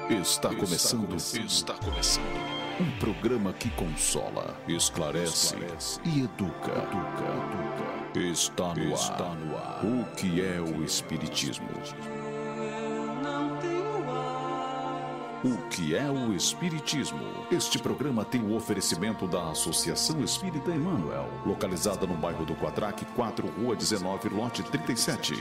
Está começando. Um programa que consola, esclarece e educa. Está no ar. O que é o Espiritismo? O que é o Espiritismo? Este programa tem o oferecimento da Associação Espírita Emmanuel, localizada no bairro do Quadraque 4, Rua 19, lote 37.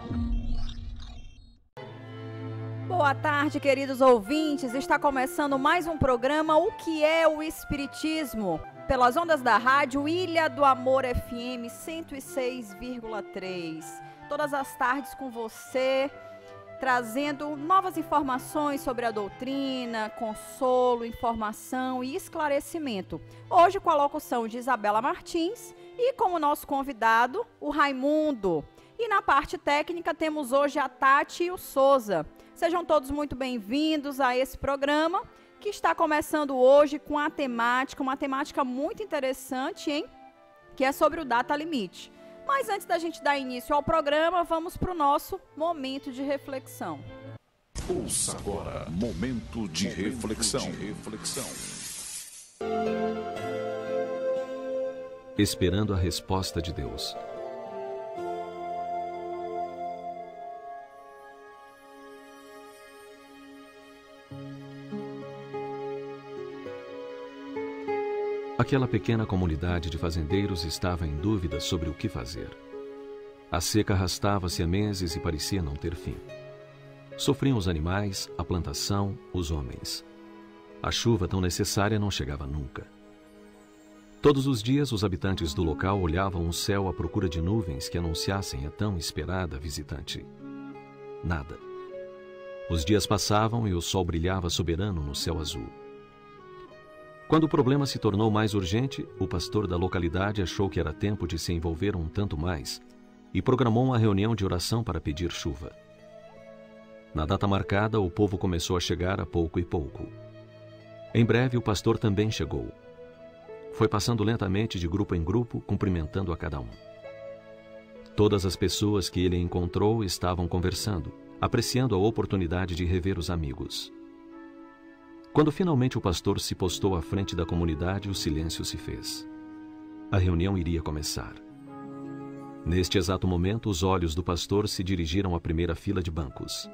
Boa tarde, queridos ouvintes. Está começando mais um programa O que é o Espiritismo? Pelas ondas da rádio Ilha do Amor FM 106,3. Todas as tardes com você, trazendo novas informações sobre a doutrina, consolo, informação e esclarecimento. Hoje com a locução de Isabela Martins e como nosso convidado, o Raimundo. E na parte técnica temos hoje a Tati e o Souza. Sejam todos muito bem-vindos a esse programa que está começando hoje com uma temática muito interessante, hein? Que é sobre o data limite. Mas antes da gente dar início ao programa, vamos para o nosso momento de reflexão. Ouça agora, momento de reflexão. Esperando a resposta de Deus. Aquela pequena comunidade de fazendeiros estava em dúvida sobre o que fazer. A seca arrastava-se há meses e parecia não ter fim. Sofriam os animais, a plantação, os homens. A chuva tão necessária não chegava nunca. Todos os dias os habitantes do local olhavam o céu à procura de nuvens que anunciassem a tão esperada visitante. Nada. Os dias passavam e o sol brilhava soberano no céu azul. Quando o problema se tornou mais urgente, o pastor da localidade achou que era tempo de se envolver um tanto mais e programou uma reunião de oração para pedir chuva. Na data marcada, o povo começou a chegar a pouco e pouco. Em breve, o pastor também chegou. Foi passando lentamente de grupo em grupo, cumprimentando a cada um. Todas as pessoas que ele encontrou estavam conversando, apreciando a oportunidade de rever os amigos. Quando finalmente o pastor se postou à frente da comunidade, o silêncio se fez. A reunião iria começar. Neste exato momento, os olhos do pastor se dirigiram à primeira fila de bancos.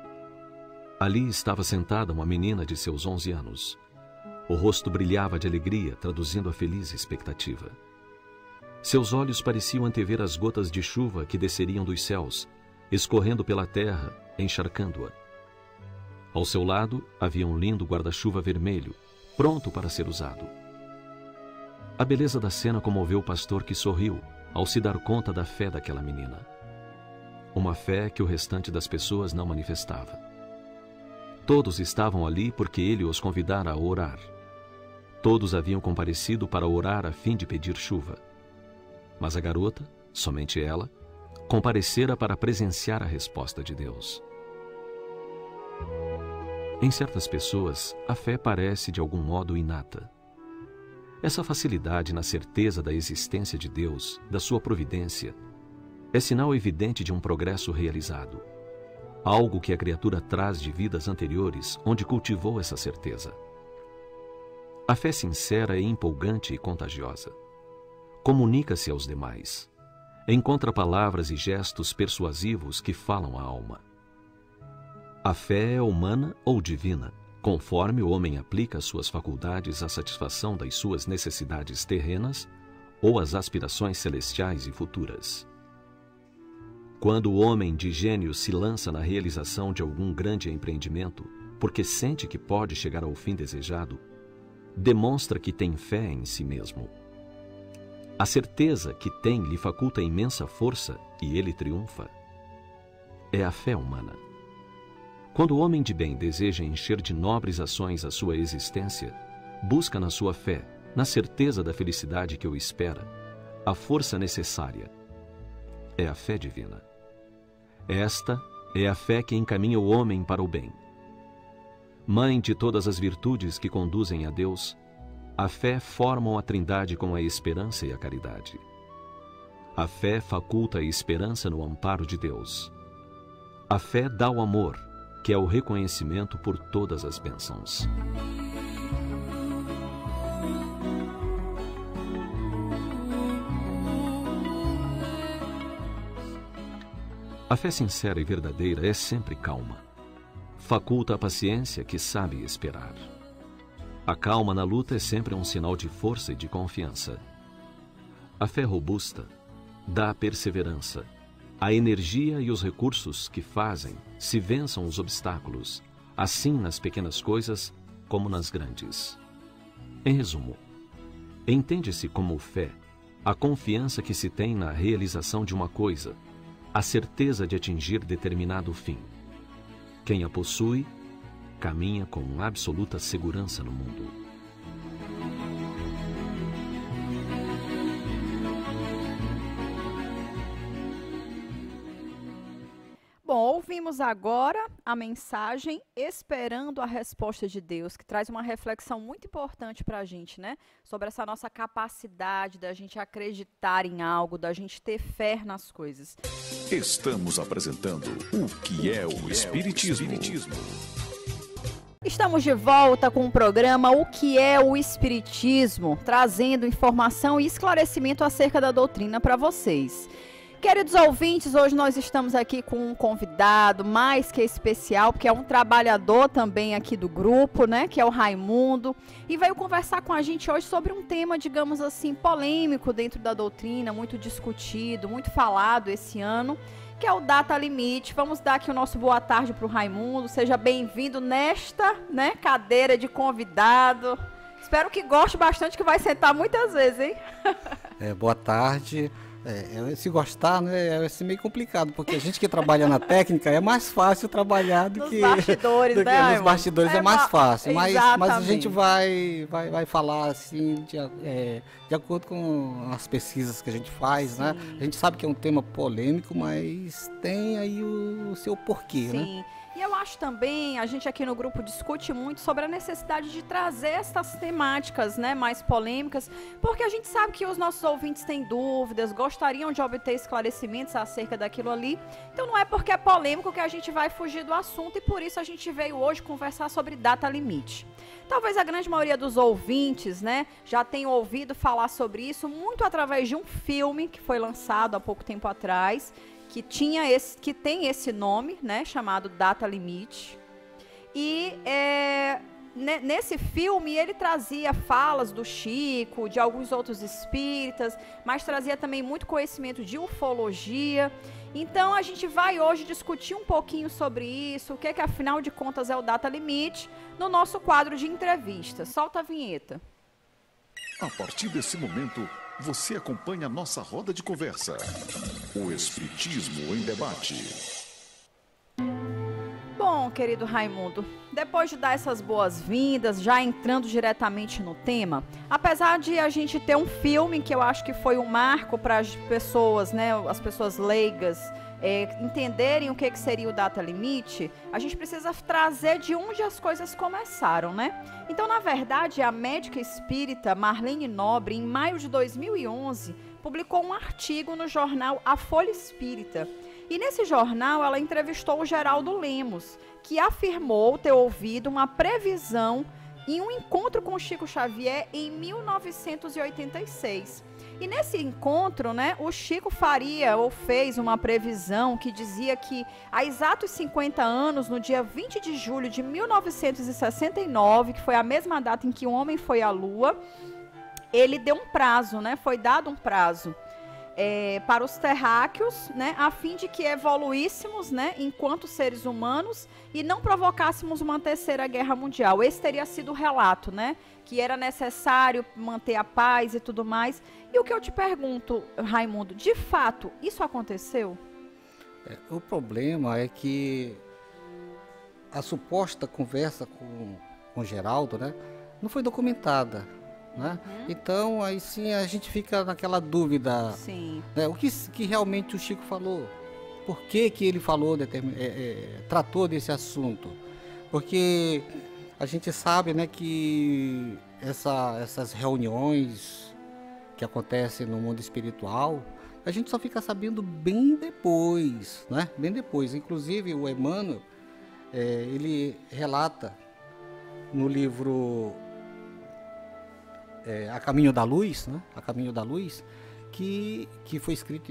Ali estava sentada uma menina de seus 11 anos. O rosto brilhava de alegria, traduzindo a feliz expectativa. Seus olhos pareciam antever as gotas de chuva que desceriam dos céus, escorrendo pela terra, encharcando-a. Ao seu lado havia um lindo guarda-chuva vermelho, pronto para ser usado. A beleza da cena comoveu o pastor, que sorriu ao se dar conta da fé daquela menina. Uma fé que o restante das pessoas não manifestava. Todos estavam ali porque ele os convidara a orar. Todos haviam comparecido para orar a fim de pedir chuva. Mas a garota, somente ela, comparecera para presenciar a resposta de Deus. Em certas pessoas, a fé parece de algum modo inata. Essa facilidade na certeza da existência de Deus, da sua providência, é sinal evidente de um progresso realizado. Algo que a criatura traz de vidas anteriores, onde cultivou essa certeza. A fé sincera é empolgante e contagiosa. Comunica-se aos demais. Encontra palavras e gestos persuasivos que falam à alma. A fé é humana ou divina, conforme o homem aplica suas faculdades à satisfação das suas necessidades terrenas ou às aspirações celestiais e futuras. Quando o homem de gênio se lança na realização de algum grande empreendimento, porque sente que pode chegar ao fim desejado, demonstra que tem fé em si mesmo. A certeza que tem lhe faculta imensa força e ele triunfa. É a fé humana. Quando o homem de bem deseja encher de nobres ações a sua existência, busca na sua fé, na certeza da felicidade que o espera, a força necessária. É a fé divina. Esta é a fé que encaminha o homem para o bem. Mãe de todas as virtudes que conduzem a Deus, a fé forma a trindade com a esperança e a caridade. A fé faculta a esperança no amparo de Deus. A fé dá o amor, que é o reconhecimento por todas as bênçãos. A fé sincera e verdadeira é sempre calma. Faculta a paciência que sabe esperar. A calma na luta é sempre um sinal de força e de confiança. A fé robusta dá a perseverança, a energia e os recursos que fazem se vençam os obstáculos, assim nas pequenas coisas como nas grandes. Em resumo, entende-se como fé a confiança que se tem na realização de uma coisa, a certeza de atingir determinado fim. Quem a possui, caminha com absoluta segurança no mundo. Bom, ouvimos agora a mensagem Esperando a Resposta de Deus, que traz uma reflexão muito importante para a gente, né? Sobre essa nossa capacidade da gente acreditar em algo, da gente ter fé nas coisas. Estamos apresentando o que é o Espiritismo. Estamos de volta com o programa O que é o Espiritismo, trazendo informação e esclarecimento acerca da doutrina para vocês. Queridos ouvintes, hoje nós estamos aqui com um convidado mais que especial, porque é um trabalhador também aqui do grupo, né, que é o Raimundo, e veio conversar com a gente hoje sobre um tema, digamos assim, polêmico dentro da doutrina, muito discutido, muito falado esse ano, que é o data limite. Vamos dar aqui o nosso boa tarde para o Raimundo, seja bem-vindo nesta, né, cadeira de convidado. Espero que goste bastante, que vai sentar muitas vezes, hein? Boa tarde. Se gostar, né, é meio complicado, porque a gente que trabalha na técnica é mais fácil trabalhar do que bastidores, do né, nos bastidores é mais fácil, mas a gente vai falar assim de acordo com as pesquisas que a gente faz, sim, né? A gente sabe que é um tema polêmico, mas tem aí o seu porquê, sim, né? E eu acho também, a gente aqui no grupo discute muito sobre a necessidade de trazer essas temáticas, né, mais polêmicas, porque a gente sabe que os nossos ouvintes têm dúvidas, gostariam de obter esclarecimentos acerca daquilo ali. Então não é porque é polêmico que a gente vai fugir do assunto, e por isso a gente veio hoje conversar sobre data limite. Talvez a grande maioria dos ouvintes, né, já tenham ouvido falar sobre isso muito através de um filme que foi lançado há pouco tempo atrás, que tem esse nome, né, chamado Data Limite. E nesse filme ele trazia falas do Chico, de alguns outros espíritas, mas trazia também muito conhecimento de ufologia. Então a gente vai hoje discutir um pouquinho sobre isso, o que afinal de contas é o Data Limite, no nosso quadro de entrevistas. Solta a vinheta. A partir desse momento, você acompanha a nossa roda de conversa. O Espiritismo em Debate. Bom, querido Raimundo, depois de dar essas boas-vindas, já entrando diretamente no tema, apesar de a gente ter um filme que eu acho que foi um marco para as pessoas, né, as pessoas leigas, entenderem o que seria o data limite, a gente precisa trazer de onde as coisas começaram, né? Então, na verdade, a médica espírita Marlene Nobre, em maio de 2011, publicou um artigo no jornal A Folha Espírita. E nesse jornal ela entrevistou o Geraldo Lemos, que afirmou ter ouvido uma previsão em um encontro com Chico Xavier em 1986. E nesse encontro, né, o Chico fez uma previsão que dizia que há exatos 50 anos, no dia 20 de julho de 1969, que foi a mesma data em que o homem foi à Lua, ele deu um prazo, né, foi dado um prazo para os terráqueos, né, a fim de que evoluíssemos, né, enquanto seres humanos e não provocássemos uma terceira guerra mundial. Esse teria sido o relato, né, que era necessário manter a paz e tudo mais. E o que eu te pergunto, Raimundo, de fato, isso aconteceu? O problema é que a suposta conversa com Geraldo, né, não foi documentada. Né? Então, aí sim a gente fica naquela dúvida, né? O que realmente o Chico falou, por que ele falou, tratou desse assunto, porque a gente sabe, né, que essas reuniões que acontecem no mundo espiritual, a gente só fica sabendo bem depois, né? Bem depois. Inclusive o Emmanuel, ele relata no livro A Caminho da Luz, né? A Caminho da Luz, que foi escrito em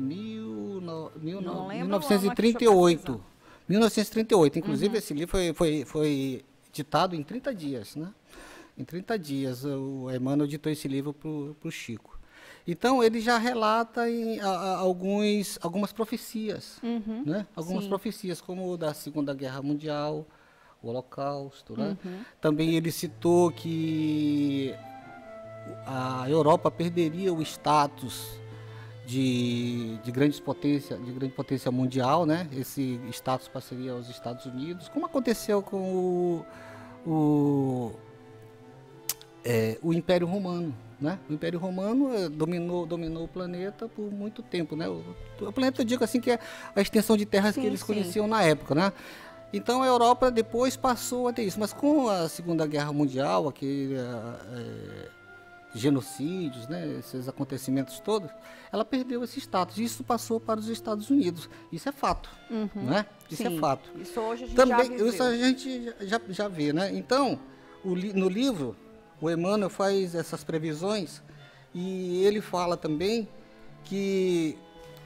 1938. 1938, inclusive esse livro foi ditado em 30 dias, né? Em 30 dias o Emmanuel ditou esse livro para o Chico. Então ele já relata algumas profecias, né? Algumas profecias, como o da Segunda Guerra Mundial, o Holocausto, né? Também ele citou que a Europa perderia o status de grande potência mundial, né? Esse status passaria aos Estados Unidos, como aconteceu com o Império Romano, né? O Império Romano dominou o planeta por muito tempo, né? O planeta, eu digo assim, que é a extensão de terras que eles conheciam na época, né? Então a Europa depois passou a ter isso, mas com a Segunda Guerra Mundial, genocídios, né, esses acontecimentos todos, ela perdeu esse status. Isso passou para os Estados Unidos. Isso é fato, né? Isso é fato. Isso hoje a gente também, já viveu. isso a gente já vê, né? Então, no livro, o Emmanuel faz essas previsões e ele fala também que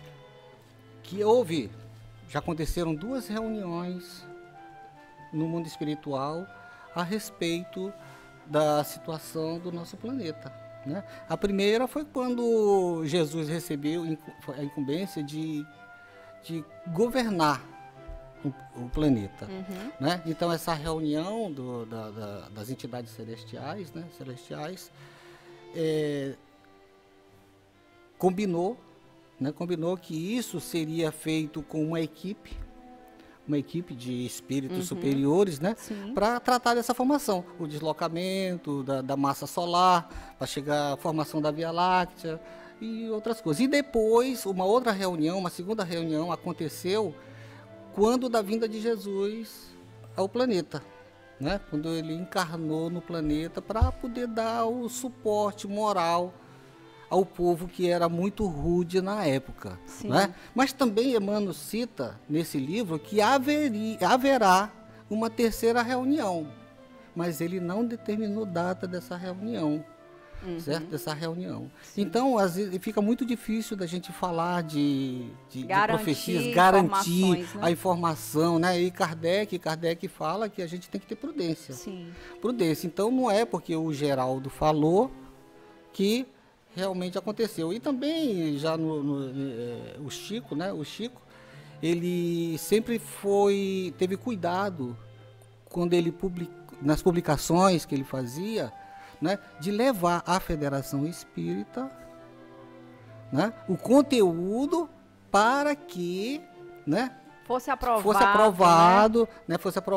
já aconteceram 2 reuniões no mundo espiritual a respeito da situação do nosso planeta, né? A primeira foi quando Jesus recebeu a incumbência de governar o planeta, né? Então essa reunião das entidades celestiais, né? Combinou que isso seria feito com uma equipe de espíritos superiores, né, para tratar dessa formação, o deslocamento da massa solar, para chegar à formação da Via Láctea e outras coisas. E depois, uma segunda reunião aconteceu quando da vinda de Jesus ao planeta, né, quando ele encarnou no planeta para poder dar o suporte moral ao povo que era muito rude na época, né? Mas também Emmanuel cita nesse livro que haverá uma terceira reunião, mas ele não determinou data dessa reunião, certo? Dessa reunião. Então, às vezes, fica muito difícil da gente falar de profecias, garantir, né, a informação, né? E Kardec fala que a gente tem que ter prudência. Prudência. Então, não é porque o Geraldo falou que realmente aconteceu. E também já o Chico, né? O Chico, ele sempre teve cuidado quando ele nas publicações que ele fazia, né, de levar à Federação Espírita, né, o conteúdo para que, né, fosse aprovado, né,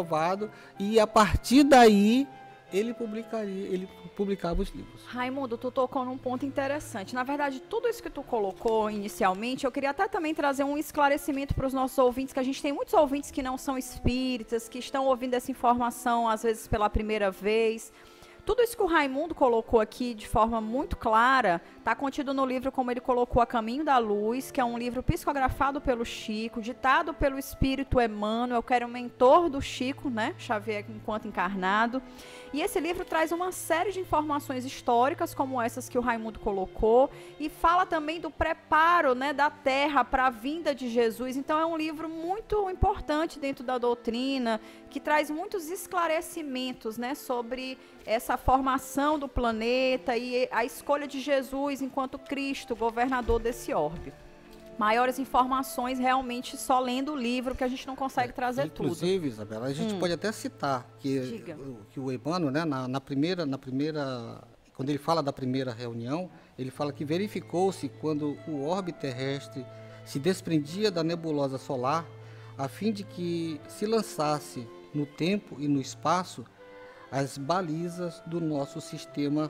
e a partir daí ele publicava os livros. Raimundo, tu tocou num ponto interessante. Na verdade, tudo isso que tu colocou inicialmente, eu queria até também trazer um esclarecimento para os nossos ouvintes, que a gente tem muitos ouvintes que não são espíritas, que estão ouvindo essa informação, às vezes, pela primeira vez. Tudo isso que o Raimundo colocou aqui de forma muito clara está contido no livro, como ele colocou, A Caminho da Luz, que é um livro psicografado pelo Chico, ditado pelo Espírito Emmanuel, que era o mentor do Chico, né, Xavier, enquanto encarnado. E esse livro traz uma série de informações históricas, como essas que o Raimundo colocou, e fala também do preparo, né, da Terra para a vinda de Jesus. Então é um livro muito importante dentro da doutrina, que traz muitos esclarecimentos, né, sobre essa formação do planeta e a escolha de Jesus enquanto Cristo, governador desse orbe. Maiores informações realmente só lendo o livro, que a gente não consegue trazer tudo. Inclusive, Isabela, a gente pode até citar que o Emmanuel, né, na primeira, quando ele fala da primeira reunião, ele fala que verificou-se quando o orbe terrestre se desprendia da nebulosa solar, a fim de que se lançasse no tempo e no espaço as balizas do nosso sistema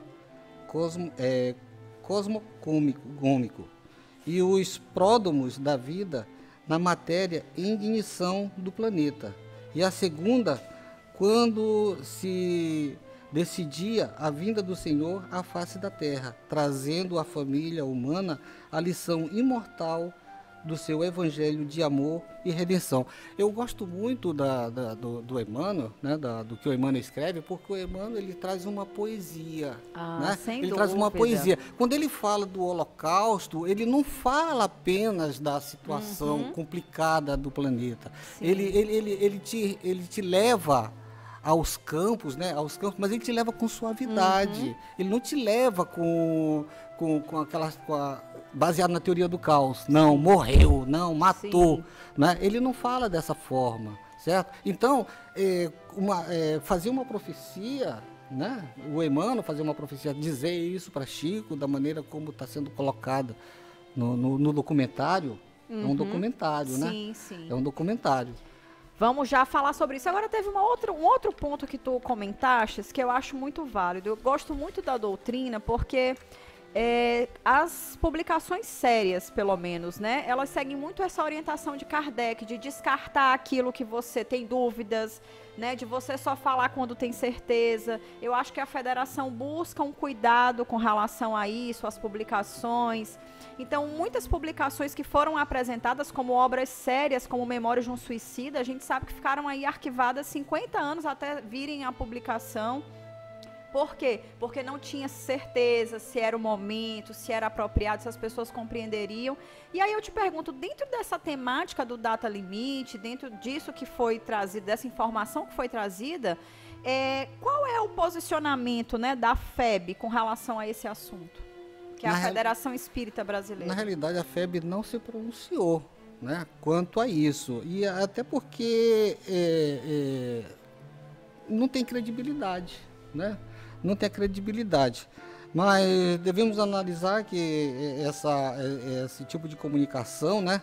cosmogômico e os pródomos da vida na matéria em ignição do planeta. E a segunda, quando se decidia a vinda do Senhor à face da terra, trazendo à família humana a lição imortal do seu evangelho de amor e redenção. Eu gosto muito do Emmanuel, né, do que o Emmanuel escreve, porque o Emmanuel ele traz uma poesia. Né? Sem ele dúvida. traz uma poesia. Quando ele fala do Holocausto, ele não fala apenas da situação complicada do planeta. Ele te leva aos campos, né? Aos campos, mas ele te leva com suavidade. Ele não te leva com baseado na teoria do caos. Não, morreu, não, matou. Né? Ele não fala dessa forma, certo? Então, fazer uma profecia, né? O Emmanuel fazer uma profecia, dizer isso para Chico, da maneira como está sendo colocada no documentário, é um documentário, né? Sim. É um documentário. Vamos já falar sobre isso. Agora teve um outro ponto que tu comentaste que eu acho muito válido. Eu gosto muito da doutrina porque as publicações sérias, pelo menos, né, elas seguem muito essa orientação de Kardec, de descartar aquilo que você tem dúvidas, né, de você só falar quando tem certeza. Eu acho que a federação busca um cuidado com relação a isso, as publicações. Então, muitas publicações que foram apresentadas como obras sérias, como Memórias de um Suicida, a gente sabe que ficaram aí arquivadas 50 anos até virem a publicação. Por quê? Porque não tinha certeza se era o momento, se era apropriado, se as pessoas compreenderiam. E aí eu te pergunto, dentro dessa temática do data limite, dentro disso que foi trazido, dessa informação que foi trazida, qual é o posicionamento, né, da FEB com relação a esse assunto? Que é a Federação Espírita Brasileira. Na realidade, a FEB não se pronunciou, né, quanto a isso. E até porque não tem credibilidade, né? Não tem credibilidade. Mas devemos analisar que esse tipo de comunicação, né,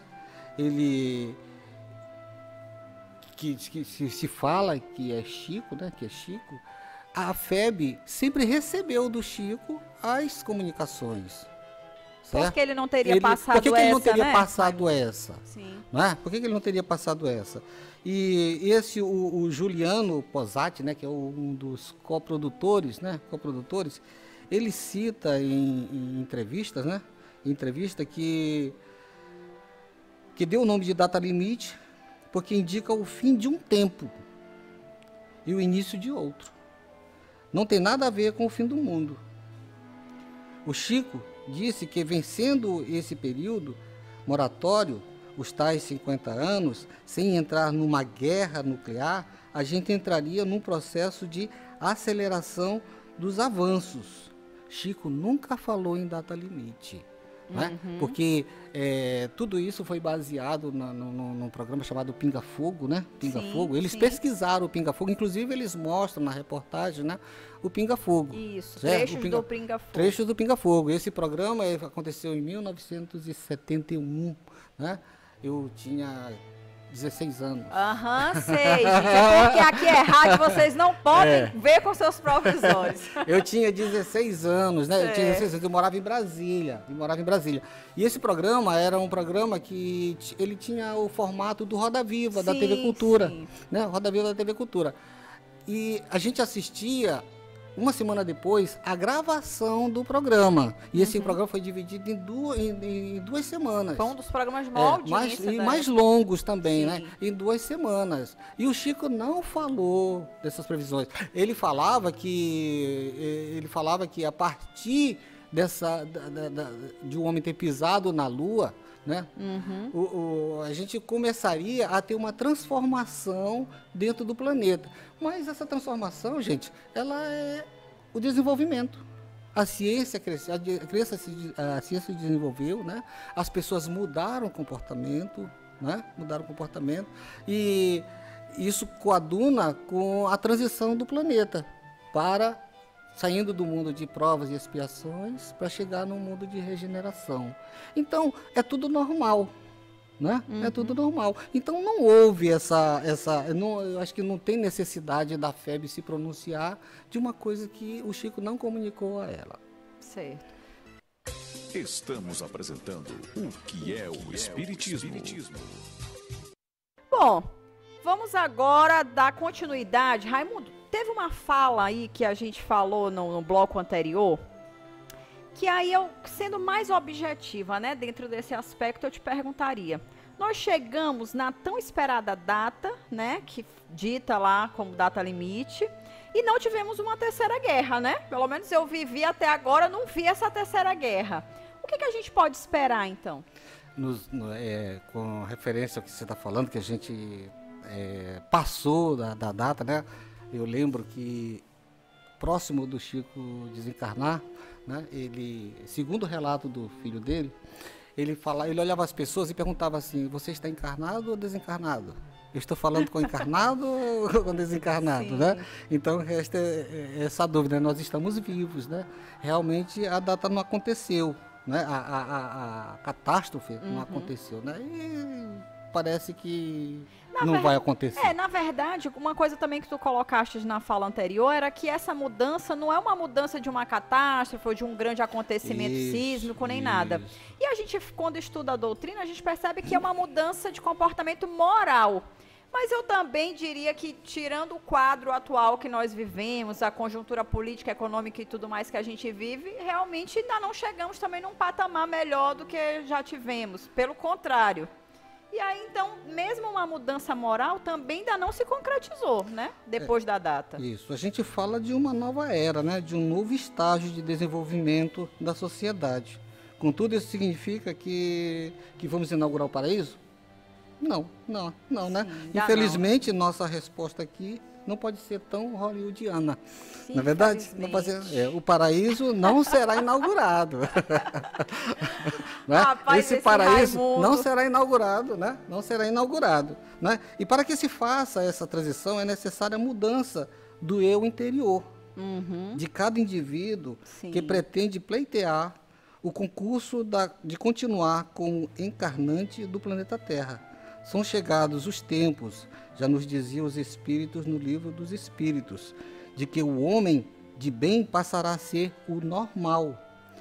que se fala que é Chico, né, que é Chico, a FEB sempre recebeu do Chico as comunicações. Certo? Por que ele não teria passado essa? Por que ele não teria né? passado essa? Sim. Não é? Por que ele não teria passado essa? E o Juliano Posati, né, que é um dos coprodutores, né, ele cita em entrevistas, né, entrevista que deu o nome de data limite porque indica o fim de um tempo e o início de outro. Não tem nada a ver com o fim do mundo. O Chico disse que vencendo esse período moratório, os tais 50 anos, sem entrar numa guerra nuclear, a gente entraria num processo de aceleração dos avanços. Chico nunca falou em data limite, né? Porque tudo isso foi baseado num programa chamado Pinga Fogo, né? Pinga Fogo. Eles pesquisaram o Pinga Fogo, inclusive eles mostram na reportagem, né, o Pinga Fogo. Isso, certo? trechos do Pinga Fogo. Trechos do Pinga Fogo. Esse programa aconteceu em 1971, né? Eu tinha 16 anos. Sei, gente. É porque aqui é rádio, vocês não podem ver com seus próprios olhos. Eu tinha 16 anos, né? Eu tinha 16 anos, eu morava em Brasília. E esse programa era um programa que ele tinha o formato do Roda Viva, da TV Cultura. Né? Roda Viva da TV Cultura. E a gente assistia, uma semana depois, a gravação do programa. E esse programa foi dividido em duas semanas. Foi um dos programas de maior audiência. Mais longos também, né? Em 2 semanas. E o Chico não falou dessas previsões. Ele falava que a partir de um homem ter pisado na Lua, né? A gente começaria a ter uma transformação dentro do planeta. Mas essa transformação, gente, ela é o desenvolvimento. A ciência cresceu, a ciência se desenvolveu, né? As pessoas mudaram o comportamento, né? E isso coaduna com a transição do planeta saindo do mundo de provas e expiações para chegar no mundo de regeneração. Então, é tudo normal, né? É tudo normal. Então, não houve eu acho que não tem necessidade da FEB se pronunciar de uma coisa que o Chico não comunicou a ela. Certo. Estamos apresentando o que é o Espiritismo. Bom, vamos agora dar continuidade. Raimundo, teve uma fala aí que a gente falou no bloco anterior, Que aí eu, sendo mais objetiva, né, dentro desse aspecto, eu te perguntaria. Nós chegamos na tão esperada data, né, que dita lá como data limite, e não tivemos uma terceira guerra, né? Pelo menos eu vivi até agora, não vi essa terceira guerra. O que a gente pode esperar, então? Com referência ao que você está falando, que a gente passou da data, né? Eu lembro que próximo do Chico desencarnar, né? Ele, segundo o relato do filho dele, ele olhava as pessoas e perguntava assim: você está encarnado ou desencarnado? Eu estou falando com encarnado ou com desencarnado, sim, né? Então resta essa dúvida, nós estamos vivos, né? Realmente a data não aconteceu, né? A catástrofe não aconteceu, né? E parece que não vai acontecer. Na verdade, uma coisa também que tu colocaste na fala anterior era que essa mudança não é uma mudança de uma catástrofe ou de um grande acontecimento sísmico, nem nada. E a gente, quando estuda a doutrina, a gente percebe que é uma mudança de comportamento moral. Mas eu também diria que, tirando o quadro atual que nós vivemos, a conjuntura política, econômica e tudo mais que a gente vive, realmente ainda não chegamos também num patamar melhor do que já tivemos. Pelo contrário. E aí, então, mesmo uma mudança moral também ainda não se concretizou, né? Depois da data. Isso. A gente fala de uma nova era, né? De um novo estágio de desenvolvimento da sociedade. Contudo, isso significa que vamos inaugurar o paraíso? Não, né? Infelizmente, nossa resposta aqui não pode ser tão hollywoodiana. Sim, na verdade, não pode ser, o paraíso não será inaugurado. Né? Rapaz, esse paraíso Raimundo não será inaugurado, né? Não será inaugurado, né? E para que se faça essa transição é necessária a mudança do eu interior, de cada indivíduo, sim, que pretende pleitear o concurso de continuar como encarnante do planeta Terra. São chegados os tempos, já nos diziam os espíritos no livro dos Espíritos, de que o homem de bem passará a ser o normal,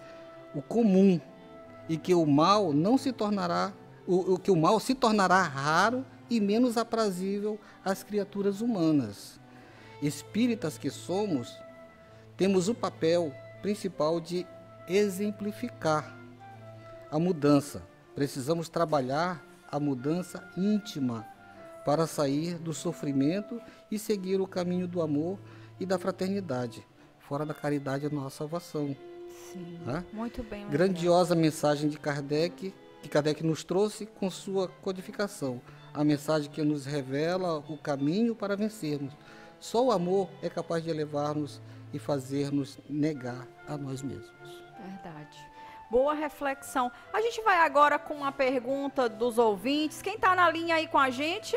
o comum, e que o mal não se tornará, que o mal se tornará raro e menos aprazível às criaturas humanas. Espíritas que somos, temos o papel principal de exemplificar a mudança. Precisamos trabalhar a mudança íntima para sair do sofrimento e seguir o caminho do amor e da fraternidade. Fora da caridade a nossa salvação. Sim, muito bem. Grandiosa mensagem de Kardec, que Kardec nos trouxe com sua codificação. A mensagem que nos revela o caminho para vencermos. Só o amor é capaz de elevar-nos e fazer-nos negar a nós mesmos. Verdade. Boa reflexão. A gente vai agora com uma pergunta dos ouvintes. Quem está na linha aí com a gente?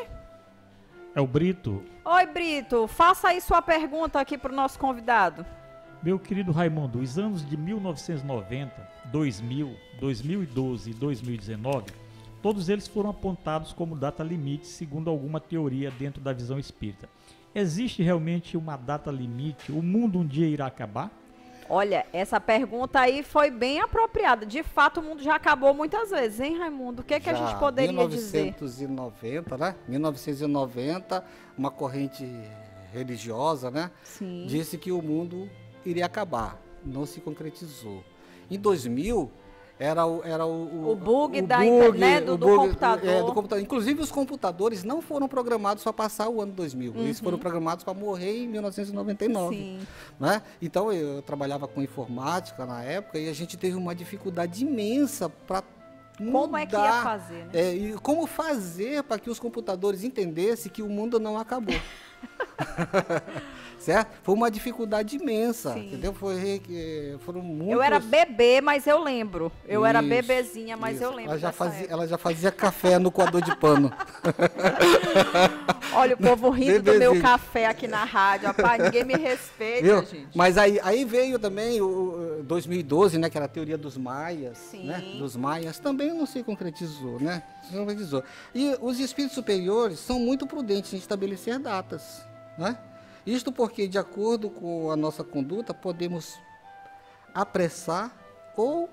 É o Brito. Oi, Brito. Faça aí sua pergunta aqui para o nosso convidado. Meu querido Raimundo, os anos de 1990, 2000, 2012 e 2019, todos eles foram apontados como data limite, segundo alguma teoria dentro da visão espírita. Existe realmente uma data limite? O mundo um dia irá acabar? Olha, essa pergunta aí foi bem apropriada. De fato, o mundo já acabou muitas vezes, hein, Raimundo? O que é que a gente poderia dizer? 1990, né? 1990, uma corrente religiosa, né? Sim. Disse que o mundo iria acabar. Não se concretizou. Em 2000, era o bug da internet, do computador. Do computador. Inclusive, os computadores não foram programados para passar o ano 2000. Eles foram programados para morrer em 1999. Sim. Né? Então, eu trabalhava com informática na época e a gente teve uma dificuldade imensa para como é que ia fazer, né? E como fazer para que os computadores entendessem que o mundo não acabou. Certo? Foi uma dificuldade imensa, sim, entendeu? Foram muitos... Eu era bebê, mas eu lembro. Eu era bebezinha, mas eu lembro. Ela já fazia café no coador de pano. Olha, o povo rindo do meu café aqui na rádio. Rapaz, ninguém me respeita, gente. Mas aí veio também o 2012, né? Que era a teoria dos maias. Sim. Né? Dos maias. Também não se concretizou, né? Se concretizou. E os espíritos superiores são muito prudentes em estabelecer datas, né? Isto porque, de acordo com a nossa conduta, podemos apressar ou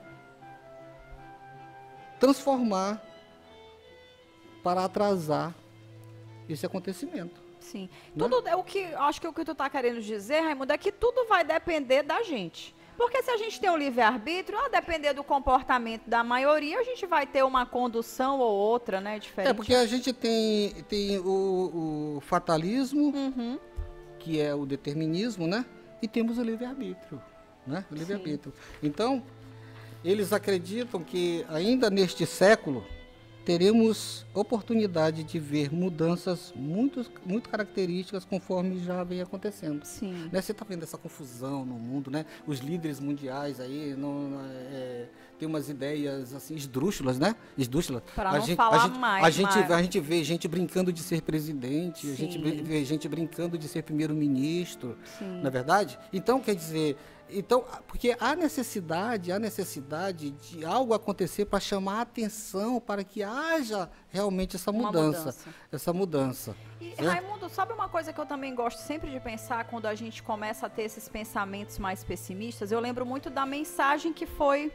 transformar para atrasar esse acontecimento. Sim. Tudo é o que acho que o que tu está querendo dizer, Raimundo, é que tudo vai depender da gente. Porque se a gente tem um livre-arbítrio, a depender do comportamento da maioria, a gente vai ter uma condução ou outra, né, diferente. Porque a gente tem o fatalismo, que é o determinismo, né? E temos o livre-arbítrio, né? O livre-arbítrio. Então, eles acreditam que ainda neste século teremos oportunidade de ver mudanças muito características conforme já vem acontecendo. Sim. Né? Você está vendo essa confusão no mundo, né? Os líderes mundiais aí tem umas ideias assim esdrúxulas, né? Esdrúxulas. Para não falar mais. A gente vê gente brincando de ser presidente, Sim. a gente vê gente brincando de ser primeiro-ministro, Sim. não é verdade? Então, quer dizer, porque há necessidade de algo acontecer para chamar a atenção, para que haja realmente essa mudança. E, né? Raimundo, sabe uma coisa que eu também gosto sempre de pensar quando a gente começa a ter esses pensamentos mais pessimistas? Eu lembro muito da mensagem que foi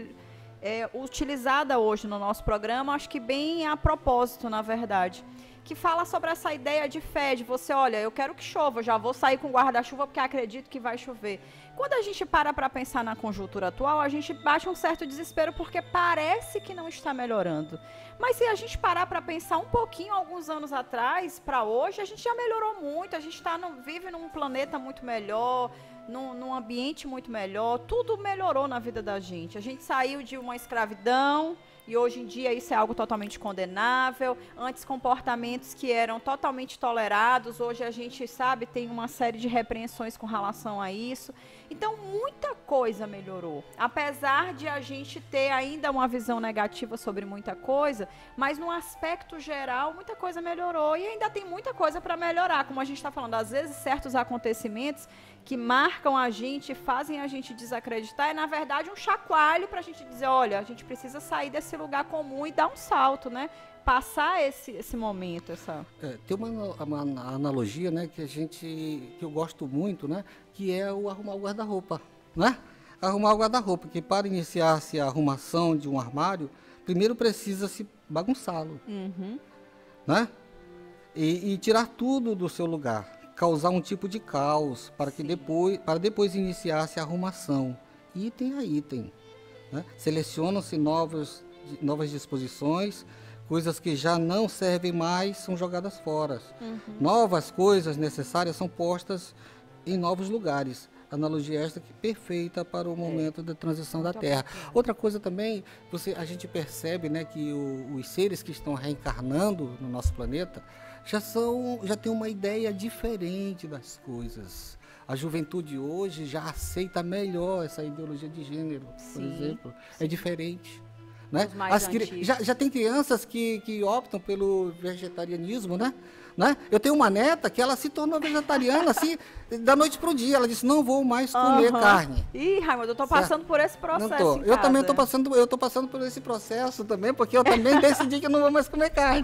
utilizada hoje no nosso programa, acho que bem a propósito, na verdade, que fala sobre essa ideia de fé, de você, olha, eu quero que chova, já vou sair com guarda-chuva porque acredito que vai chover. Quando a gente para pensar na conjuntura atual, a gente bate um certo desespero porque parece que não está melhorando. Mas se a gente parar para pensar um pouquinho, alguns anos atrás, para hoje, a gente já melhorou muito, a gente vive num planeta muito melhor, num ambiente muito melhor, tudo melhorou na vida da gente. A gente saiu de uma escravidão e hoje em dia isso é algo totalmente condenável. Antes, comportamentos que eram totalmente tolerados, hoje a gente, sabe, tem uma série de repreensões com relação a isso. Então, muita coisa melhorou. Apesar de a gente ter ainda uma visão negativa sobre muita coisa, mas no aspecto geral, muita coisa melhorou. E ainda tem muita coisa para melhorar, como a gente está falando. Às vezes, certos acontecimentos que marcam a gente, fazem a gente desacreditar, é na verdade um chacoalho para a gente dizer, olha, a gente precisa sair desse lugar comum e dar um salto, né? Passar esse momento, tem uma analogia, né, que eu gosto muito, né, que é o arrumar o guarda-roupa, né? Arrumar o guarda-roupa, que para iniciar-se a arrumação de um armário, primeiro precisa-se bagunçá-lo, né? E tirar tudo do seu lugar. Causar um tipo de caos para depois iniciar-se a arrumação, item a item, né? Selecionam-se novas disposições, coisas que já não servem mais são jogadas fora. Novas coisas necessárias são postas em novos lugares. Analogia esta que é perfeita para o momento da transição da Terra. Outra coisa também, a gente percebe, né, que os seres que estão reencarnando no nosso planeta já tem uma ideia diferente das coisas. A juventude hoje já aceita melhor essa ideologia de gênero, por exemplo. É diferente. Né? Já tem crianças que optam pelo vegetarianismo, né? Eu tenho uma neta que ela se tornou vegetariana assim, da noite para o dia. Ela disse, não vou mais comer carne. Ih, Raimundo, eu estou passando por esse processo. Eu também estou passando por esse processo também, porque eu também decidi que eu não vou mais comer carne.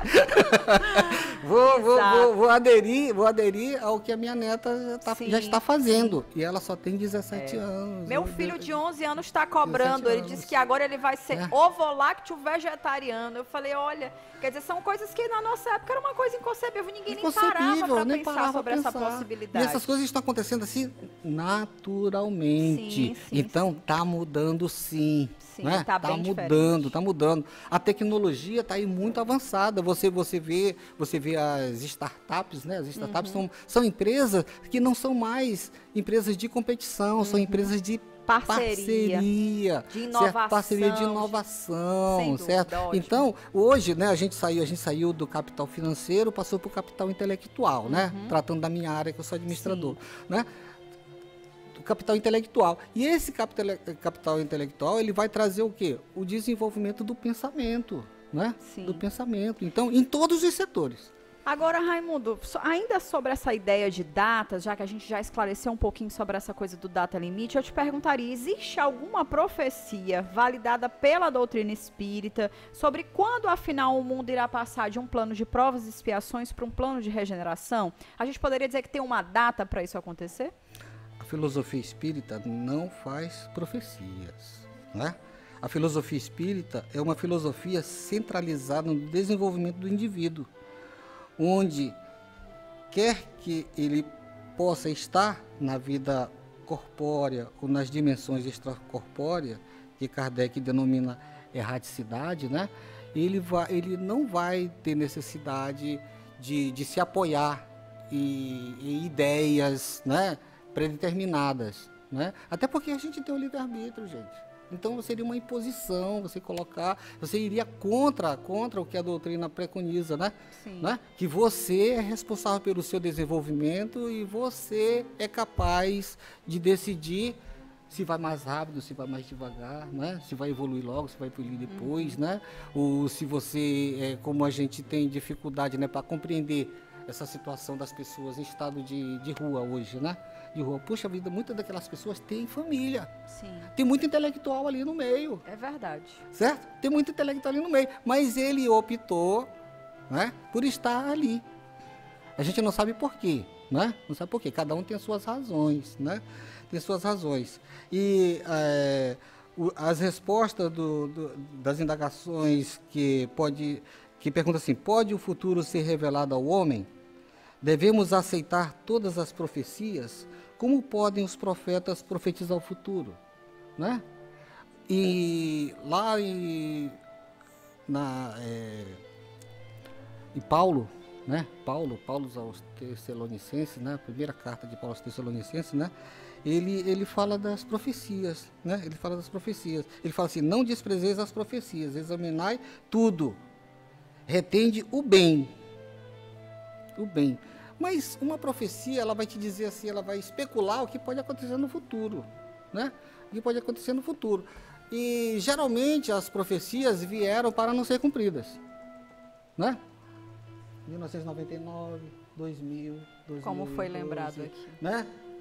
vou aderir ao que a minha neta já está fazendo. E ela só tem 17 anos. Meu filho de 11 anos está cobrando. Ele disse que agora ele vai ser ovo-lácteo vegetariano. Eu falei, olha, quer dizer, são coisas que na nossa época era uma coisa inconcebível. Ninguém nem parava para pensar sobre essa possibilidade. E essas coisas estão acontecendo assim naturalmente. Então está mudando sim. Né? Tá mudando. A tecnologia está aí muito avançada. Você vê as startups, né? As startups são empresas que não são mais empresas de competição, são empresas de parceria de inovação, certo? Parceria de inovação, certo? Então, hoje, né, a gente saiu do capital financeiro, passou para o capital intelectual, né? Tratando da minha área, que eu sou administrador, né? Do capital intelectual. E esse capital intelectual, ele vai trazer o quê? O desenvolvimento do pensamento, né? Do pensamento. Então, em todos os setores. Agora, Raimundo, ainda sobre essa ideia de datas, já que a gente já esclareceu um pouquinho sobre essa coisa do data limite, eu te perguntaria, existe alguma profecia validada pela doutrina espírita sobre quando, afinal, o mundo irá passar de um plano de provas e expiações para um plano de regeneração? A gente poderia dizer que tem uma data para isso acontecer? A filosofia espírita não faz profecias, né? A filosofia espírita é uma filosofia centralizada no desenvolvimento do indivíduo, onde quer que ele possa estar na vida corpórea ou nas dimensões extracorpóreas, que Kardec denomina erraticidade, né? Ele não vai ter necessidade de se apoiar em ideias, né, predeterminadas, né? Até porque a gente tem o livre-arbítrio, gente. Então seria uma imposição você iria contra o que a doutrina preconiza, né? Sim. Né? Que você é responsável pelo seu desenvolvimento e você é capaz de decidir se vai mais rápido, se vai mais devagar, né? Se vai evoluir logo, se vai evoluir depois, né? Ou se você, como a gente tem dificuldade, né, para compreender essa situação das pessoas em estado de rua hoje, né? De rua. Puxa vida, muitas daquelas pessoas têm família. Sim. Tem muito intelectual ali no meio. É verdade. Certo? Tem muito intelectual ali no meio. Mas ele optou, né, por estar ali. A gente não sabe por quê, né? Não sabe por quê. Cada um tem as suas razões, né? Tem suas razões. E as respostas das indagações que pergunta assim, pode o futuro ser revelado ao homem? Devemos aceitar todas as profecias? Como podem os profetas profetizar o futuro? Né? E lá em Paulo, né? Paulo aos Tessalonicenses, né? A primeira carta de Paulo aos Tessalonicenses, né? Ele fala das profecias, né? Ele fala das profecias. Ele fala assim, não desprezeis as profecias, examinai tudo, retende o bem. O bem. Mas uma profecia, ela vai te dizer assim, ela vai especular o que pode acontecer no futuro, né? O que pode acontecer no futuro. E geralmente as profecias vieram para não ser cumpridas, né? 1999, 2000, 2012, Como foi lembrado aqui. Né?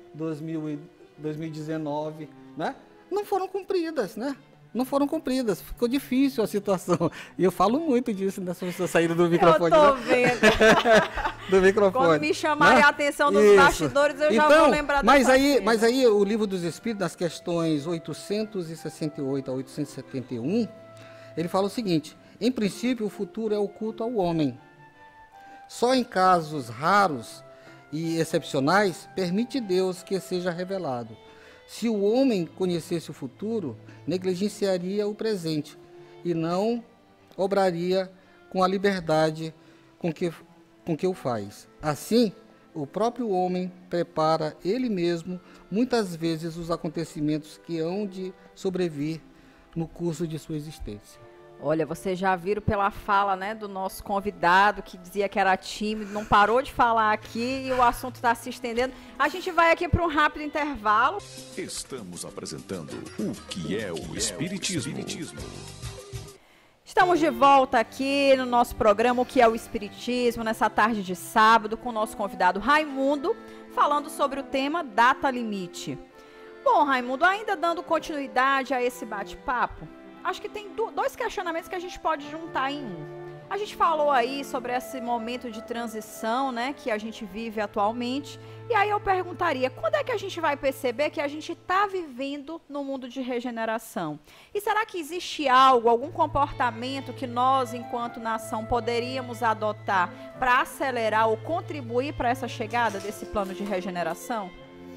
2019, né? Não foram cumpridas, né? Não foram cumpridas, ficou difícil a situação. E eu falo muito disso nessa saída do microfone. Eu tô vendo. Do microfone. Quando me chamarem, né, a atenção dos bastidores, eu já vou lembrar mas aí o Livro dos Espíritos, nas questões 868 a 871, ele fala o seguinte, em princípio o futuro é oculto ao homem. Só em casos raros e excepcionais, permite Deus que seja revelado. Se o homem conhecesse o futuro, negligenciaria o presente e não obraria com a liberdade com que o faz. Assim, o próprio homem prepara ele mesmo, muitas vezes, os acontecimentos que hão de sobrevir no curso de sua existência. Olha, vocês já viram pela fala, né, do nosso convidado, que dizia que era tímido, não parou de falar aqui e o assunto está se estendendo. A gente vai aqui para um rápido intervalo. Estamos apresentando o que é o Espiritismo. Estamos de volta aqui no nosso programa, o que é o Espiritismo, nessa tarde de sábado, com o nosso convidado Raimundo, falando sobre o tema data limite. Bom, Raimundo, ainda dando continuidade a esse bate-papo, acho que tem dois questionamentos que a gente pode juntar em um. A gente falou aí sobre esse momento de transição, né, que a gente vive atualmente. E aí eu perguntaria, quando é que a gente vai perceber que a gente está vivendo no mundo de regeneração? E será que existe algum comportamento que nós, enquanto nação, poderíamos adotar para acelerar ou contribuir para essa chegada desse plano de regeneração?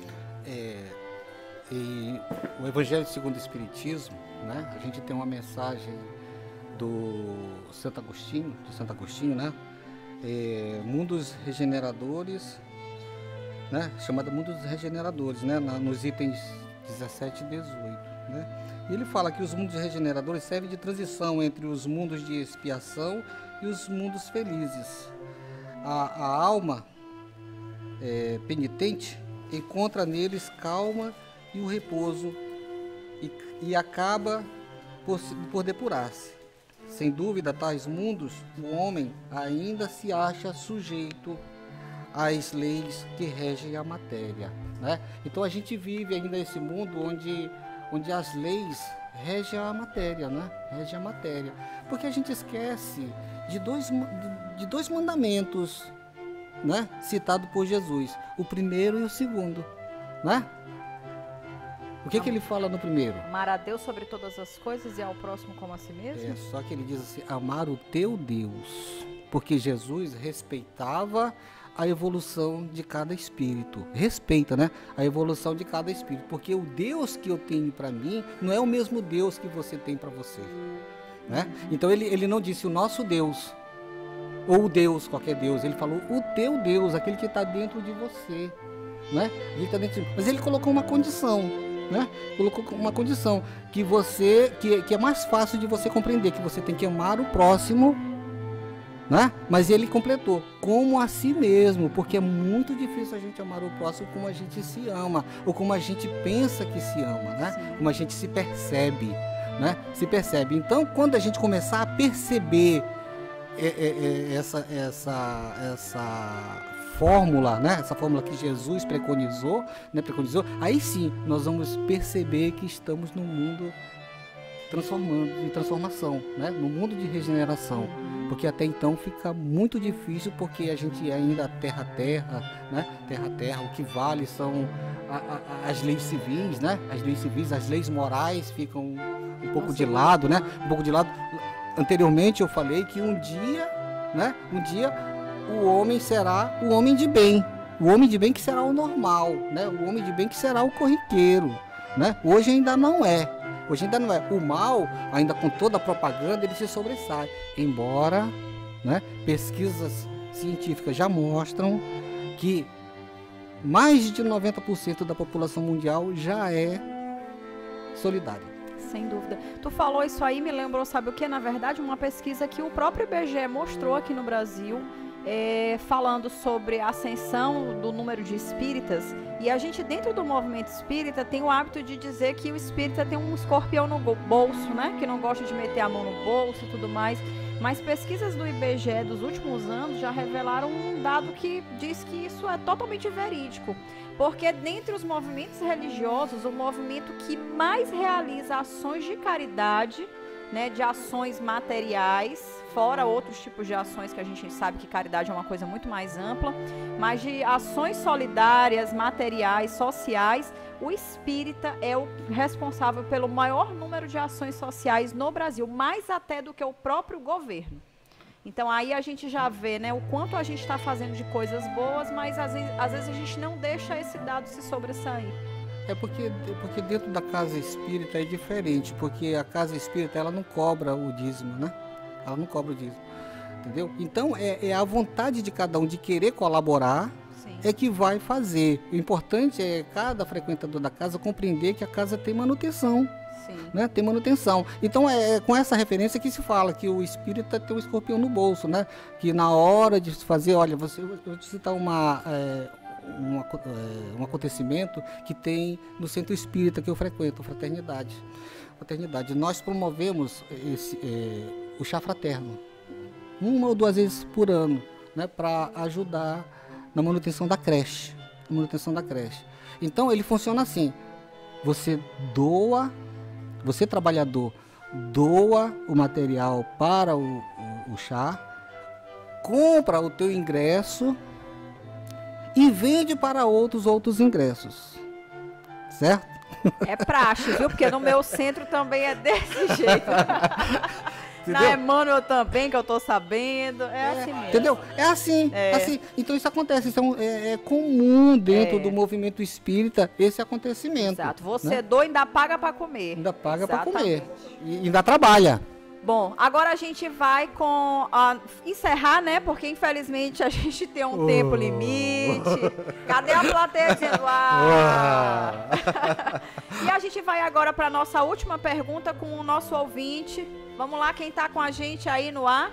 E o Evangelho segundo o Espiritismo, né? A gente tem uma mensagem do Santo Agostinho, né? Mundos regeneradores, né? Chamado Mundos Regeneradores, né? Nos itens 17 e 18, né? E ele fala que os mundos regeneradores servem de transição entre os mundos de expiação e os mundos felizes. A alma penitente encontra neles calma e o repouso e acaba por depurar-se. Sem dúvida, tais mundos, o homem ainda se acha sujeito às leis que regem a matéria, né? Então a gente vive ainda esse mundo onde as leis regem a matéria, né? Regem a matéria. Porque a gente esquece de dois mandamentos, né? Citados por Jesus, o primeiro e o segundo, né? O que ele fala no primeiro? Amar a Deus sobre todas as coisas e ao próximo como a si mesmo? Só que ele diz assim, amar o teu Deus. Porque Jesus respeitava a evolução de cada espírito. Respeita, né? A evolução de cada espírito. Porque o Deus que eu tenho para mim não é o mesmo Deus que você tem para você. Né? Então ele não disse o nosso Deus, ou o Deus, qualquer Deus. Ele falou o teu Deus, aquele que está dentro de você. Né? Ele tá dentro de... Mas ele colocou uma condição. Né? Colocou uma condição que é mais fácil de você compreender, que você tem que amar o próximo, né? Mas ele completou como a si mesmo, porque é muito difícil a gente amar o próximo como a gente se ama, ou como a gente pensa que se ama, né? Como a gente se percebe, né? Se percebe. Então, quando a gente começar a perceber essa fórmula, né? Essa fórmula que Jesus preconizou, né? Aí sim nós vamos perceber que estamos num mundo de transformação, né? No mundo de regeneração, porque até então fica muito difícil, porque a gente ainda terra, né? Terra, o que vale são as leis civis, né? As leis morais ficam um pouco de lado, né? Anteriormente eu falei que um dia o homem será o homem de bem. O homem de bem que será o normal, né? O homem de bem que será o corriqueiro, né? Hoje ainda não é. O mal, ainda com toda a propaganda, ele se sobressai. Embora, né, pesquisas científicas já mostram que mais de 90% da população mundial já é solidária. Sem dúvida. Tu falou isso aí, me lembrou, sabe o que? Na verdade, uma pesquisa que o próprio IBGE mostrou aqui no Brasil, falando sobre a ascensão do número de espíritas. E a gente, dentro do movimento espírita, tem o hábito de dizer que o espírita tem um escorpião no bolso, né? Que não gosta de meter a mão no bolso e tudo mais. Mas pesquisas do IBGE dos últimos anos já revelaram um dado que diz que isso é totalmente verídico. Porque dentre os movimentos religiosos, o movimento que mais realiza ações de caridade, né, de ações materiais, fora outros tipos de ações que a gente sabe que caridade é uma coisa muito mais ampla, mas de ações solidárias, materiais, sociais, o espírita é o responsável pelo maior número de ações sociais no Brasil, mais até do que o próprio governo. Então aí a gente já vê, né, o quanto a gente está fazendo de coisas boas, mas às vezes a gente não deixa esse dado se sobressair. Porque dentro da casa espírita é diferente, porque a casa espírita ela não cobra o dízimo, né? Ela não cobra o dízimo, entendeu? Então é a vontade de cada um de querer colaborar. Sim. É que vai fazer. O importante é cada frequentador da casa compreender que a casa tem manutenção. Sim. Né? Tem manutenção. Então é com essa referência que se fala que o espírita tem um escorpião no bolso, né? Que na hora de fazer, olha, eu vou te citar um acontecimento que tem no centro espírita que eu frequento, Fraternidade. Nós promovemos o chá fraterno 1 ou 2 vezes por ano, né, para ajudar na manutenção da creche. Então ele funciona assim: você trabalhador, doa o material para o chá, compra o teu ingresso e vende para outros ingressos, certo? É praxe, viu? Porque no meu centro também é desse jeito. Na Emmanuel também, que eu tô sabendo. Assim mesmo. Entendeu? É assim. Então isso acontece. Isso é comum dentro do movimento espírita esse acontecimento. Exato. Você doa, ainda paga para comer. Ainda paga para comer. E ainda trabalha. Bom, agora a gente vai encerrar, né? Porque infelizmente a gente tem um tempo limite. Cadê a plateia dizendo E a gente vai agora para a nossa última pergunta com o nosso ouvinte. Vamos lá, quem está com a gente aí no ar?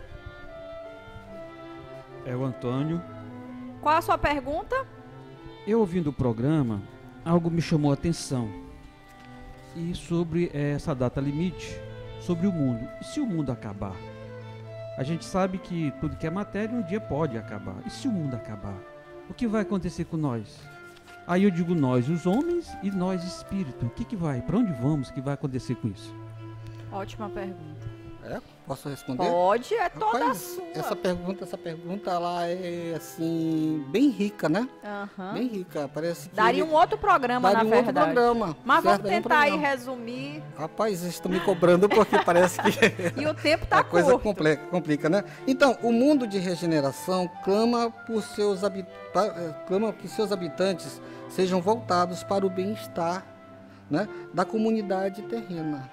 É o Antônio. Qual a sua pergunta? Eu ouvindo o programa, algo me chamou a atenção. E sobre essa data limite, sobre o mundo. E se o mundo acabar? A gente sabe que tudo que é matéria um dia pode acabar. E se o mundo acabar? O que vai acontecer com nós? Aí eu digo nós, os homens, e nós, espírito. O que vai? Para onde vamos? O que vai acontecer com isso? Ótima pergunta. Posso responder? Pode, é toda Rapaz, sua. essa pergunta ela é assim bem rica, né? Aham. Bem rica, parece que Daria um outro programa, daria na um outro verdade. programa. Mas certo? vamos Daria um tentar aí programa. resumir. Rapaz, vocês estão me cobrando porque parece que E o tempo tá a coisa curto. complica, né? Então, o mundo de regeneração clama que seus habitantes sejam voltados para o bem-estar, né, da comunidade terrena.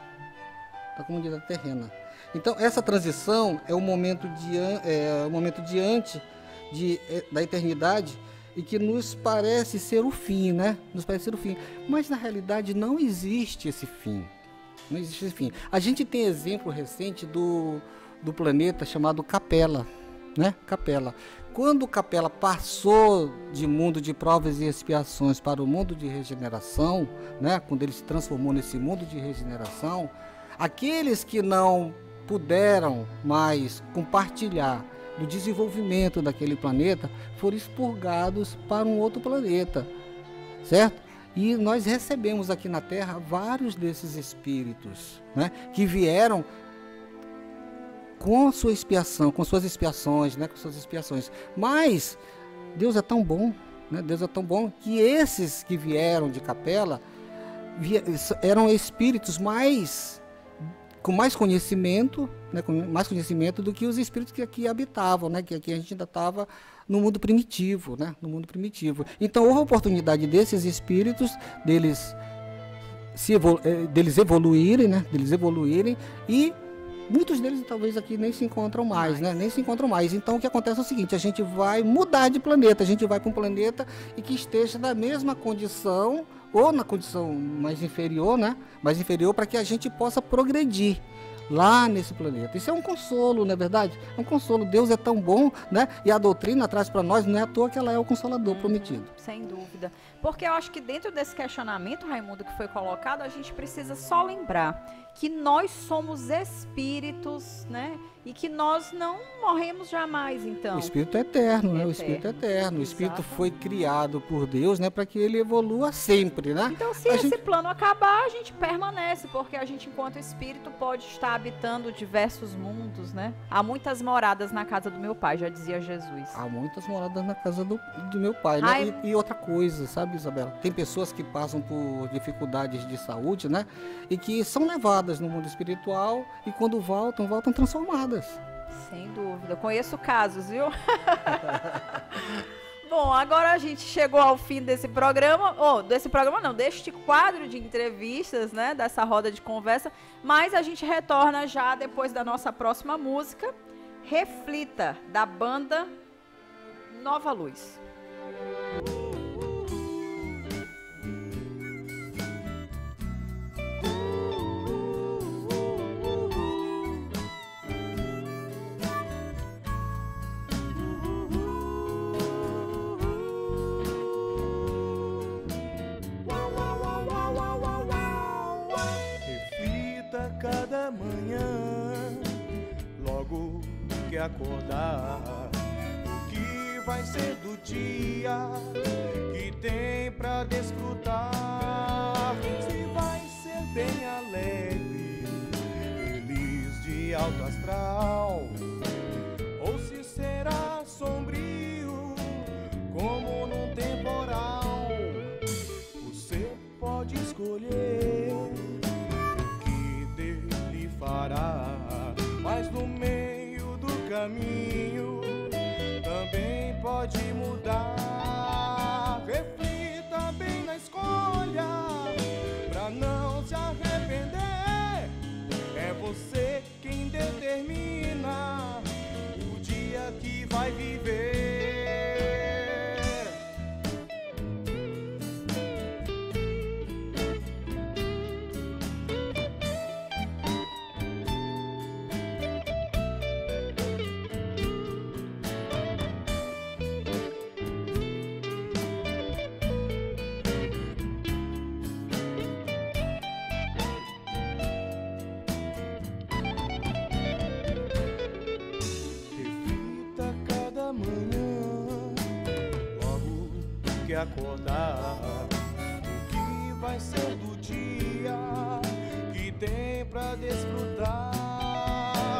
Então, essa transição é o momento diante da eternidade e que nos parece ser o fim, né? Mas, na realidade, não existe esse fim. Não existe esse fim. A gente tem exemplo recente do planeta chamado Capela, né? Capela. Quando Capela passou de mundo de provas e expiações para o mundo de regeneração, né? Quando ele se transformou nesse mundo de regeneração, aqueles que não puderam mais compartilhar do desenvolvimento daquele planeta foram expurgados para um outro planeta, certo? E nós recebemos aqui na Terra vários desses espíritos, né? Que vieram com sua expiação, com suas expiações, né? Mas Deus é tão bom, né? Deus é tão bom que esses que vieram de Capela eram espíritos com mais conhecimento, né, do que os espíritos que aqui habitavam, né, que aqui a gente ainda estava no mundo primitivo, né, Então houve a oportunidade desses espíritos, deles evoluírem, né, e muitos deles talvez aqui nem se encontram mais, né, Então o que acontece é o seguinte, a gente vai mudar de planeta, a gente vai para um planeta e que esteja na mesma condição ou na condição mais inferior, né? Para que a gente possa progredir lá nesse planeta. Isso é um consolo, não é verdade? É um consolo. Deus é tão bom, né? E a doutrina traz para nós, não é à toa que ela é o Consolador prometido. Sem dúvida. Porque eu acho que dentro desse questionamento, Raimundo, que foi colocado, a gente precisa só lembrar que nós somos espíritos, né? E que nós não morremos jamais, então. O espírito é eterno, né? O espírito é eterno. O espírito foi criado por Deus, né? Para que ele evolua sempre, né? Então, se esse plano acabar, a gente permanece, porque a gente, enquanto espírito, pode estar habitando diversos mundos, né? Há muitas moradas na casa do meu pai, já dizia Jesus. Há muitas moradas na casa do meu pai, né? E outra coisa, sabe, Isabela? Tem pessoas que passam por dificuldades de saúde, né? E que são levadas no mundo espiritual e quando voltam transformadas. Sem dúvida. Conheço casos, viu? Bom, agora a gente chegou ao fim desse programa, deste quadro de entrevistas, né? Dessa roda de conversa, mas a gente retorna já depois da nossa próxima música, Reflita, da banda Nova Luz. Cada manhã, logo que acordar, o que vai ser do dia que tem pra desfrutar? Se vai ser bem alegre, feliz de alto astral, ou se será sombrio como num temporal. Você pode escolher, mas no meio do caminho também pode mudar. Reflita bem na escolha pra não se arrepender. É você quem determina o dia que vai viver. Acordar, o que vai ser do dia que tem pra desfrutar?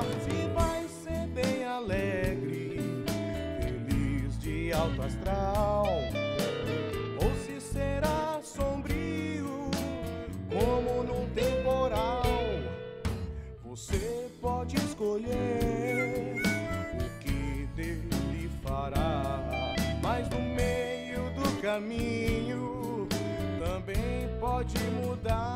caminho também pode mudar.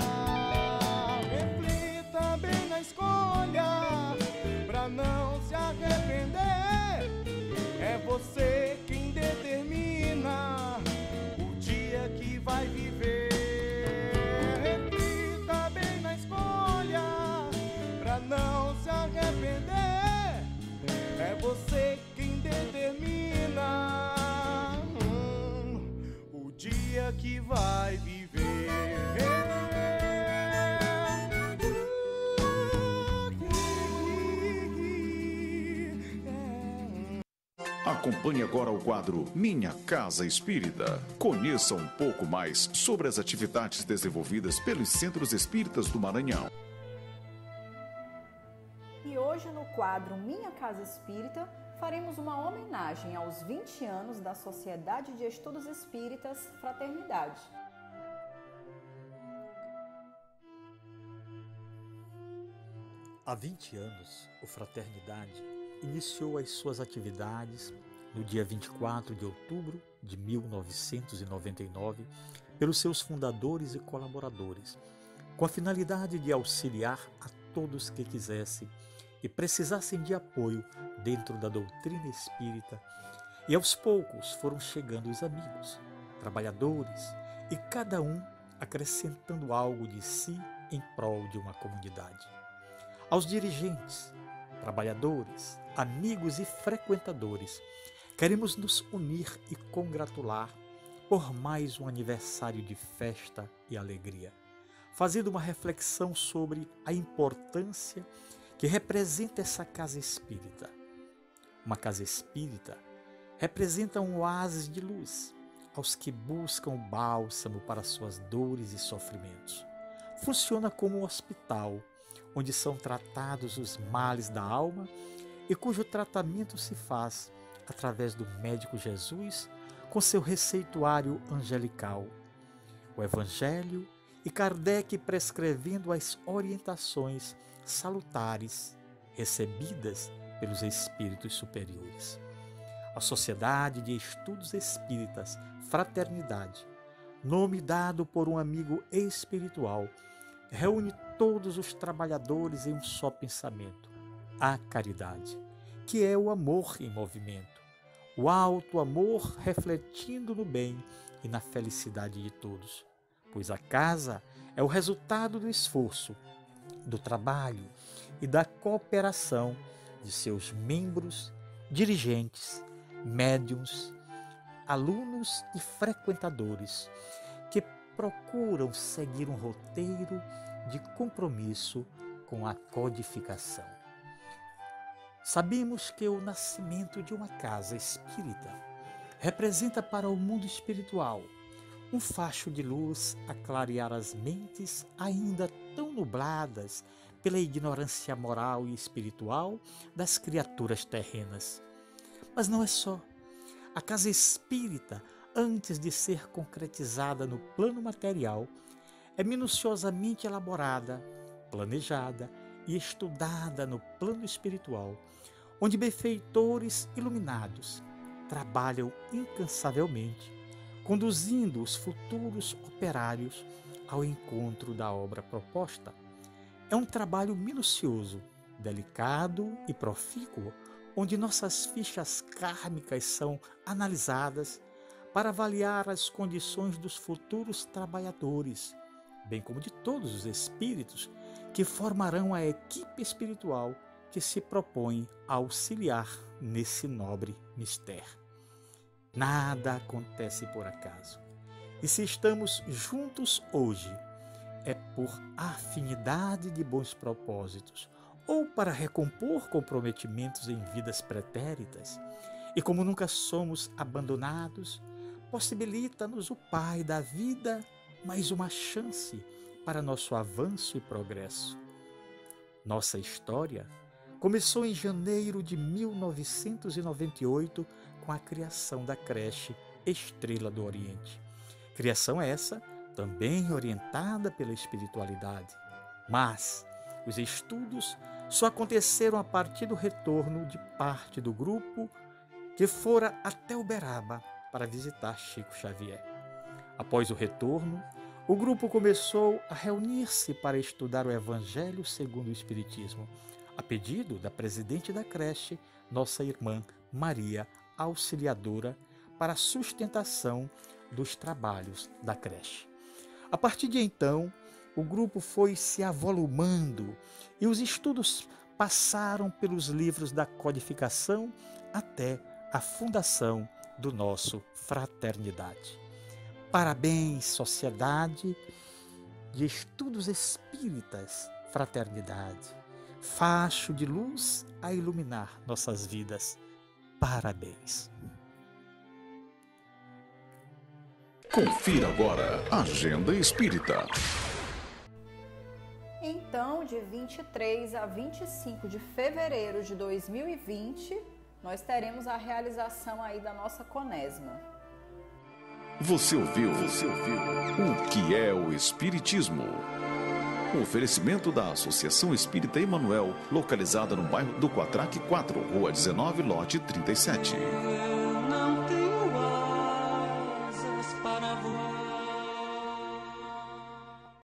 Reflita bem na escolha pra não se arrepender. É você quem determina o dia que vai viver. Reflita bem na escolha pra não se arrepender. É você quem determina o dia que vai viver. Acompanhe agora o quadro Minha Casa Espírita. Conheça um pouco mais sobre as atividades desenvolvidas pelos Centros Espíritas do Maranhão. E hoje no quadro Minha Casa Espírita, faremos uma homenagem aos 20 anos da Sociedade de Estudos Espíritas Fraternidade. Há 20 anos, o Fraternidade iniciou as suas atividades no dia 24 de outubro de 1999 pelos seus fundadores e colaboradores, com a finalidade de auxiliar a todos que quisessem e precisassem de apoio dentro da doutrina espírita. E aos poucos foram chegando os amigos, trabalhadores, e cada um acrescentando algo de si em prol de uma comunidade. Aos dirigentes, trabalhadores, amigos e frequentadores, queremos nos unir e congratular por mais um aniversário de festa e alegria, fazendo uma reflexão sobre a importância que representa essa casa espírita. Uma casa espírita representa um oásis de luz aos que buscam o bálsamo para suas dores e sofrimentos. Funciona como um hospital, onde são tratados os males da alma e cujo tratamento se faz através do médico Jesus com seu receituário angelical, o Evangelho e Kardec prescrevendo as orientações salutares recebidas pelos espíritos superiores. A Sociedade de Estudos Espíritas Fraternidade, nome dado por um amigo espiritual, reúne todos os trabalhadores em um só pensamento, a caridade, que é o amor em movimento, o alto amor refletindo no bem e na felicidade de todos, pois a casa é o resultado do esforço, do trabalho e da cooperação de seus membros, dirigentes, médiuns, alunos e frequentadores que procuram seguir um roteiro de compromisso com a codificação. Sabemos que o nascimento de uma casa espírita representa para o mundo espiritual um facho de luz a clarear as mentes ainda tão nubladas pela ignorância moral e espiritual das criaturas terrenas. Mas não é só. A casa espírita, antes de ser concretizada no plano material, é minuciosamente elaborada, planejada e estudada no plano espiritual, onde benfeitores iluminados trabalham incansavelmente, conduzindo os futuros operários ao encontro da obra proposta. É um trabalho minucioso, delicado e profícuo, onde nossas fichas kármicas são analisadas para avaliar as condições dos futuros trabalhadores, bem como de todos os espíritos que formarão a equipe espiritual que se propõe a auxiliar nesse nobre mistério. Nada acontece por acaso. E se estamos juntos hoje, é por afinidade de bons propósitos ou para recompor comprometimentos em vidas pretéritas. E como nunca somos abandonados, possibilita-nos o Pai da vida mais uma chance para nosso avanço e progresso. Nossa história começou em janeiro de 1998 com a criação da creche Estrela do Oriente. Criação essa também orientada pela espiritualidade. Mas os estudos só aconteceram a partir do retorno de parte do grupo que fora até Uberaba para visitar Chico Xavier. Após o retorno, o grupo começou a reunir-se para estudar o Evangelho segundo o Espiritismo, a pedido da presidente da creche, nossa irmã Maria Auxiliadora, para a sustentação dos trabalhos da creche. A partir de então, o grupo foi se avolumando e os estudos passaram pelos livros da codificação até a fundação do nosso Fraternidade. Parabéns, Sociedade de Estudos Espíritas Fraternidade, facho de luz a iluminar nossas vidas. Parabéns. Confira agora a Agenda Espírita. Então, de 23 a 25 de fevereiro de 2020, nós teremos a realização aí da nossa Quaresma. Você ouviu o que é o Espiritismo? Um oferecimento da Associação Espírita Emmanuel, localizada no bairro do Quatraque 4, Rua 19, lote 37.